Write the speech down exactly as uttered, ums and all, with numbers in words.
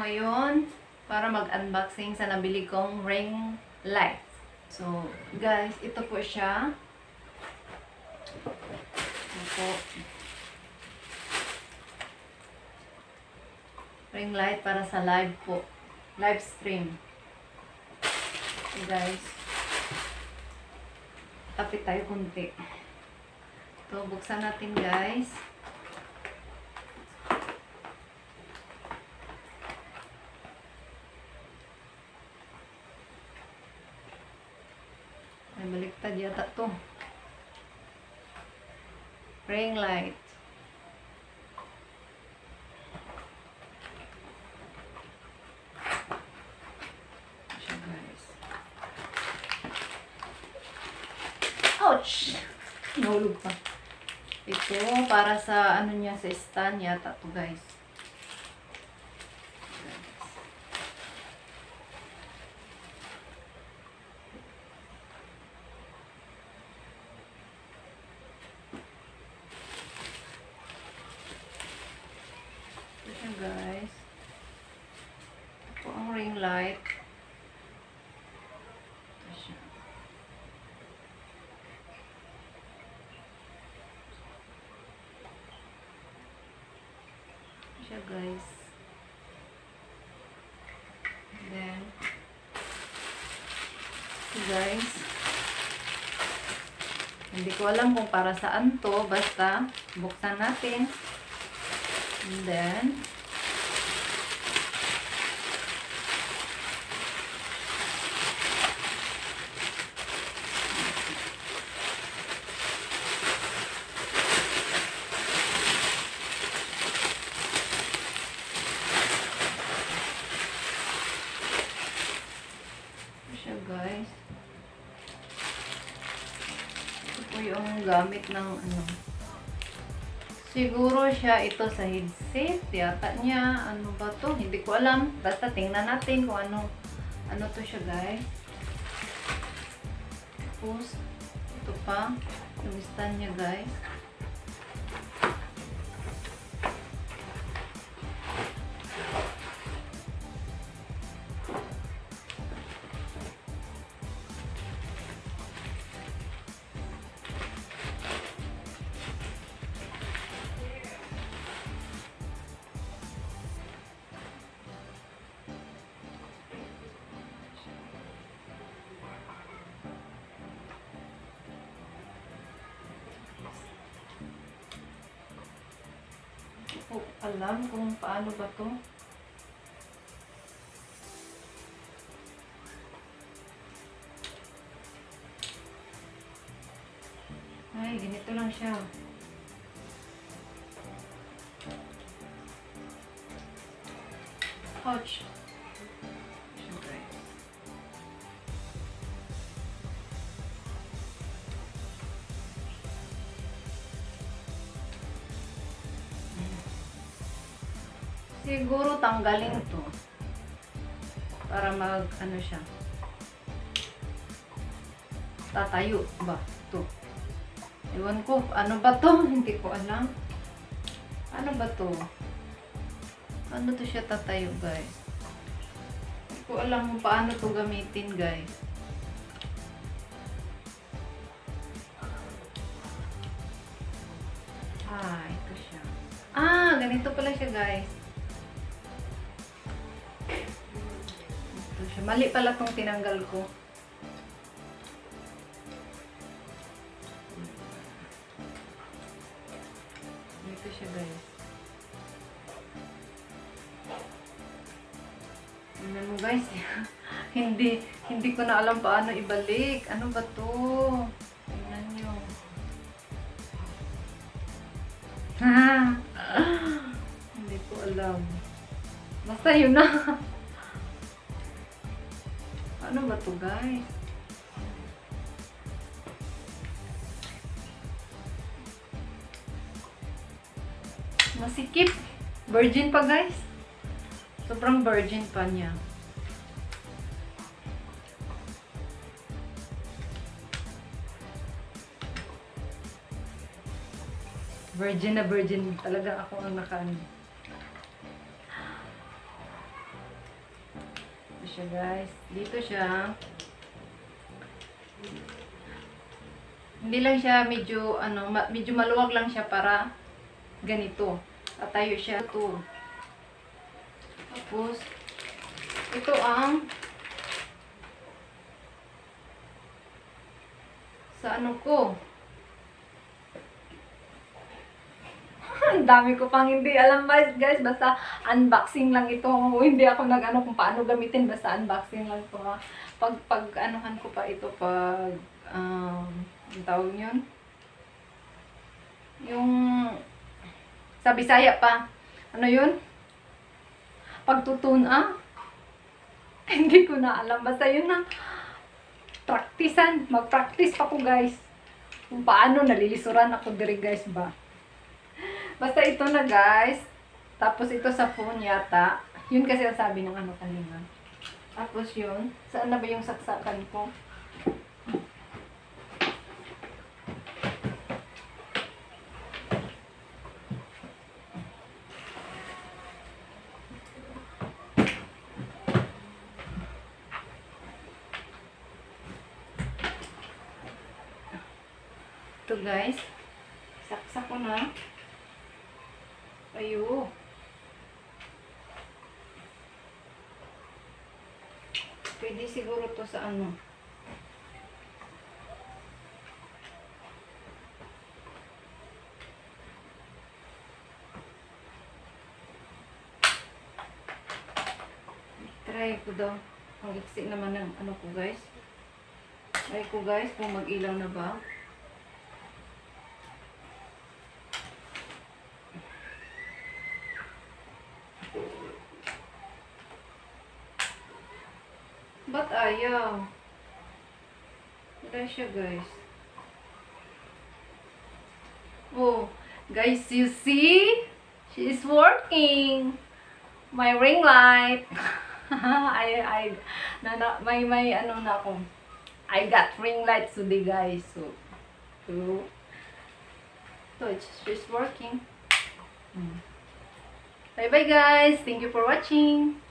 ngayon para mag-unboxing sa nabili kong ring light. So, guys, ito po siya. Ito po. Ring light para sa live po. Live stream. So, guys. Tapit tayo kunti. Ito, buksan natin, guys. Ay, baliktad yata to. Ring light. Siya, guys. Ouch! Nahulog pa. Ito, para sa ano niya, sa stand yata to, guys. Guys, ito po ang ring light. Ito siya. Ito siya, guys. And then, ito, guys. Hindi ko alam kung para saan to, basta buksan natin. And then, siya, guys. Ito po yung gamit ng ano. Siguro siya ito sa headset. Yata niya. Ano ba to? Hindi ko alam. Basta tingnan natin kung ano ano to siya, guys. Tapos, ito pa. Yung stand niya, guys. Oh, alam kung paano ba to. Ay, ganito lang siya. Ouch. Siguro tanggalin to para mag ano siya, tatayo ba to. Ewan ko ano ba to. Hindi ko alam ano ba to, ano to siya tatayo, guys. Hindi ko alam kung paano to gamitin, guys. Ah, ito siya. Ah, ganito pala siya, guys. Mali pala tong tinanggal ko. Ito siya, guys. Ano mo, guys? hindi hindi ko na alam paano ibalik. Ano ba to? Tingnan nyo. Hindi ko alam. Basta yun na. Ano ba to, guys? Masikip. Virgin pa, guys. Sobrang virgin pa niya. Virgin na virgin talaga ako ang nakaan. siya guys. Dito siya. Hindi lang siya medyo, ano, ma medyo maluwag lang siya para ganito. Tatayo siya ito. Tapos, ito ang sa ano ko. Ang dami ko pang hindi alam guys, basta unboxing lang ito. Hindi ako nag-ano kung paano gamitin, basta unboxing lang ito ha. Pag, pag anuhan ko pa ito, pag, um, ang tawag yun? Yung, sa Bisaya pa. Ano yun? Pagtutuna. Hindi ko na alam, basta yun na. Praktisan, mag-practice pa ko guys. Kung paano, nalilisuran ako diri guys ba. Basta ito na guys. Tapos ito sa phone yata. Yun kasi ang sabi ng ano kanina. Tapos yun. Saan na ba yung saksakan ko? Ito guys. Saksak ko na. Ayo. Pwede siguro to sa ano. Try ko daw. Ang iksi naman ng ano ko guys. Try ko guys kung mag-ilaw na ba. Ba't ayaw? Wala siya guys. Oh, guys, you see? She is working. My ring light. I, I, na, na, may, may, ano na ako. I got ring light today guys. So, so, so it's, she's working. Hmm. Bye bye guys. Thank you for watching.